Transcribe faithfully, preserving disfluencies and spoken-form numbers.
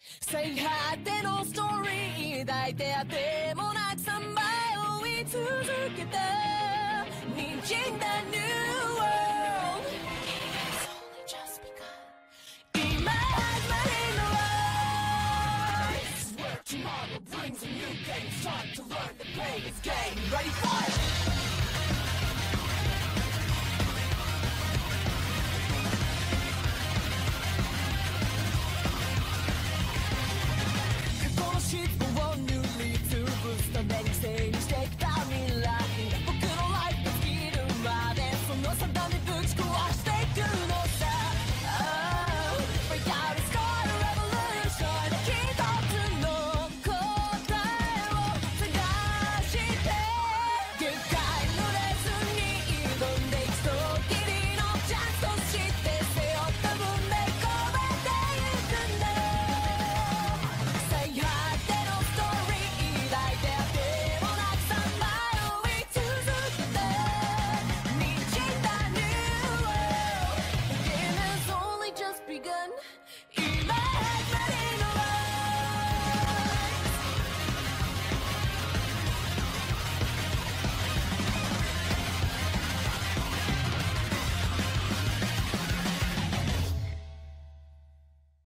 最果てのストーリー抱いてあてもなくさんばい追い続けた滲んだ New World 今始まりの Life Where tomorrow brings a new day It's time to learn to play this game Ready for it Shit